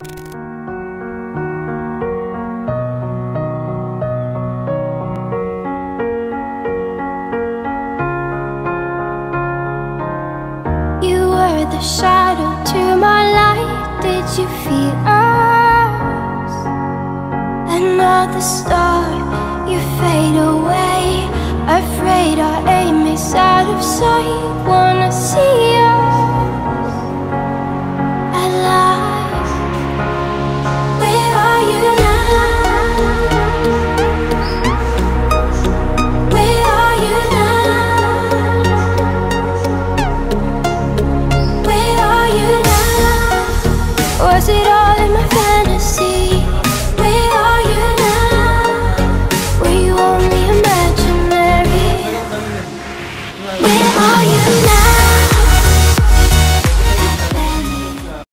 The shadow to my light, did you feel us? Another star, you fade away. Afraid our aim is out of sight. Wanna see